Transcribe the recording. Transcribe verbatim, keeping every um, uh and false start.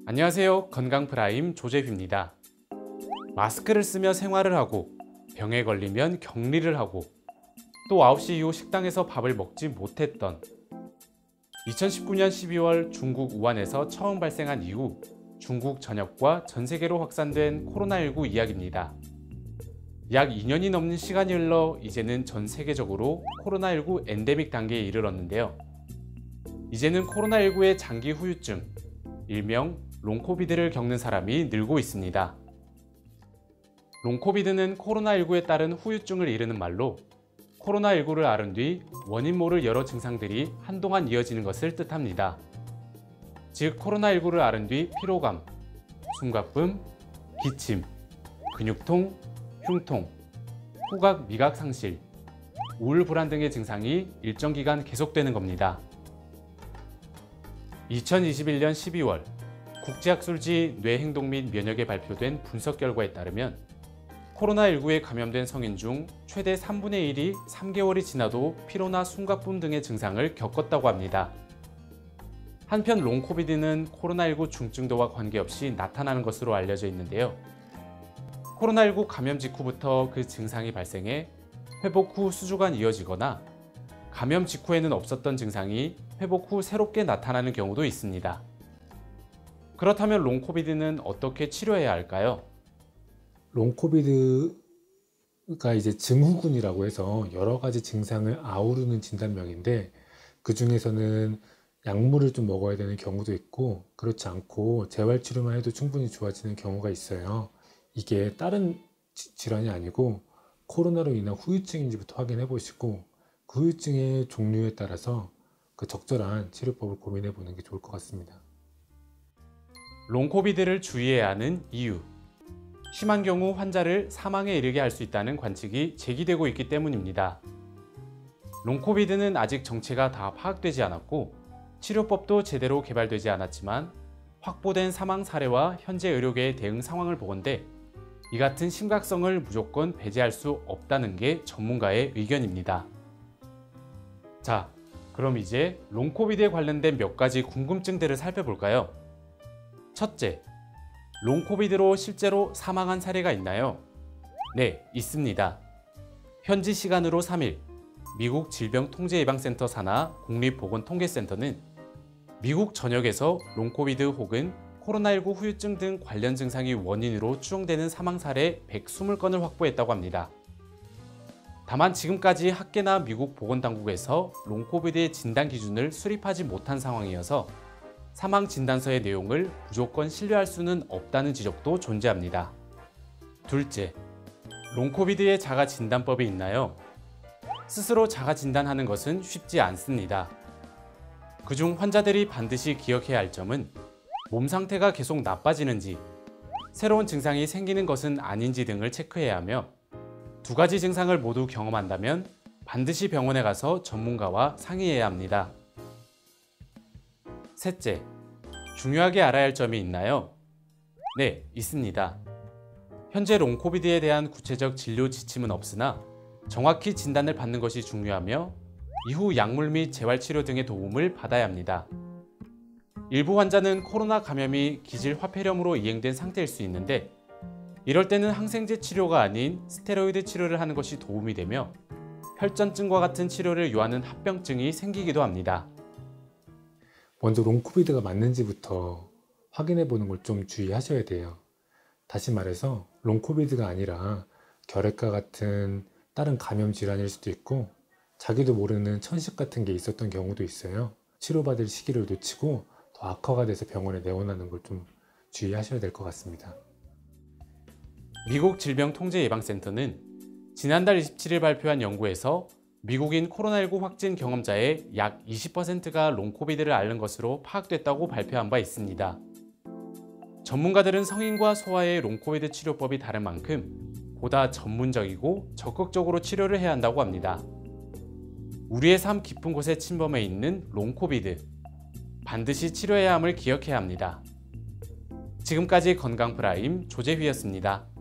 안녕하세요. 건강프라임 조재휘입니다. 마스크를 쓰며 생활을 하고 병에 걸리면 격리를 하고 또 아홉 시 이후 식당에서 밥을 먹지 못했던 이천십구 년 십이월 중국 우한에서 처음 발생한 이후 중국 전역과 전 세계로 확산된 코로나십구 이야기입니다. 약 이 년이 넘는 시간이 흘러 이제는 전 세계적으로 코로나십구 엔데믹 단계에 이르렀는데요. 이제는 코로나십구의 장기 후유증, 일명 롱코비드를 겪는 사람이 늘고 있습니다. 롱코비드는 코로나십구에 따른 후유증을 이르는 말로 코로나십구를 앓은 뒤 원인 모를 여러 증상들이 한동안 이어지는 것을 뜻합니다. 즉 코로나십구를 앓은 뒤 피로감, 숨가쁨, 기침, 근육통, 흉통, 후각, 미각 상실, 우울, 불안 등의 증상이 일정 기간 계속되는 겁니다. 이천이십일 년 십이월 국제학술지 뇌행동 및 면역에 발표된 분석 결과에 따르면 코로나십구에 감염된 성인 중 최대 삼분의 일이 삼 개월이 지나도 피로나 숨가쁨 등의 증상을 겪었다고 합니다. 한편 롱코비드는 코로나십구 중증도와 관계없이 나타나는 것으로 알려져 있는데요. 코로나십구 감염 직후부터 그 증상이 발생해 회복 후 수주간 이어지거나 감염 직후에는 없었던 증상이 회복 후 새롭게 나타나는 경우도 있습니다. 그렇다면 롱코비드는 어떻게 치료해야 할까요? 롱코비드가 이제 증후군이라고 해서 여러 가지 증상을 아우르는 진단명인데 그 중에서는 약물을 좀 먹어야 되는 경우도 있고 그렇지 않고 재활치료만 해도 충분히 좋아지는 경우가 있어요. 이게 다른 질환이 아니고 코로나로 인한 후유증인지부터 확인해 보시고 그 후유증의 종류에 따라서 그 적절한 치료법을 고민해 보는 게 좋을 것 같습니다. 롱코비드를 주의해야 하는 이유. 심한 경우 환자를 사망에 이르게 할 수 있다는 관측이 제기되고 있기 때문입니다. 롱코비드는 아직 정체가 다 파악되지 않았고 치료법도 제대로 개발되지 않았지만 확보된 사망 사례와 현재 의료계의 대응 상황을 보건대 이 같은 심각성을 무조건 배제할 수 없다는 게 전문가의 의견입니다. 자, 그럼 이제 롱코비드에 관련된 몇 가지 궁금증들을 살펴볼까요? 첫째, 롱코비드로 실제로 사망한 사례가 있나요? 네, 있습니다. 현지 시간으로 삼 일, 미국 질병통제예방센터 산하 국립보건통계센터는 미국 전역에서 롱코비드 혹은 코로나십구 후유증 등 관련 증상이 원인으로 추정되는 사망 사례 백이십 건을 확보했다고 합니다. 다만 지금까지 학계나 미국 보건당국에서 롱코비드의 진단 기준을 수립하지 못한 상황이어서 사망 진단서의 내용을 무조건 신뢰할 수는 없다는 지적도 존재합니다. 둘째, 롱코비드의 자가 진단법이 있나요? 스스로 자가 진단하는 것은 쉽지 않습니다. 그중 환자들이 반드시 기억해야 할 점은 몸 상태가 계속 나빠지는지, 새로운 증상이 생기는 것은 아닌지 등을 체크해야 하며 두 가지 증상을 모두 경험한다면 반드시 병원에 가서 전문가와 상의해야 합니다. 셋째, 중요하게 알아야 할 점이 있나요? 네, 있습니다. 현재 롱코비드에 대한 구체적 진료 지침은 없으나 정확히 진단을 받는 것이 중요하며 이후 약물 및 재활치료 등의 도움을 받아야 합니다. 일부 환자는 코로나 감염이 기질화폐렴으로 이행된 상태일 수 있는데 이럴 때는 항생제 치료가 아닌 스테로이드 치료를 하는 것이 도움이 되며 혈전증과 같은 치료를 요하는 합병증이 생기기도 합니다. 먼저 롱코비드가 맞는지부터 확인해 보는 걸 좀 주의하셔야 돼요. 다시 말해서 롱코비드가 아니라 결핵과 같은 다른 감염 질환일 수도 있고 자기도 모르는 천식 같은 게 있었던 경우도 있어요. 치료받을 시기를 놓치고 더 악화가 돼서 병원에 내원하는 걸 좀 주의하셔야 될 것 같습니다. 미국 질병통제예방센터는 지난달 이십칠 일 발표한 연구에서 미국인 코로나십구 확진 경험자의 약 이십 퍼센트가 롱코비드를 앓는 것으로 파악됐다고 발표한 바 있습니다. 전문가들은 성인과 소아의 롱코비드 치료법이 다른 만큼 보다 전문적이고 적극적으로 치료를 해야 한다고 합니다. 우리의 삶 깊은 곳에 침범해 있는 롱코비드, 반드시 치료해야 함을 기억해야 합니다. 지금까지 건강프라임 조재휘였습니다.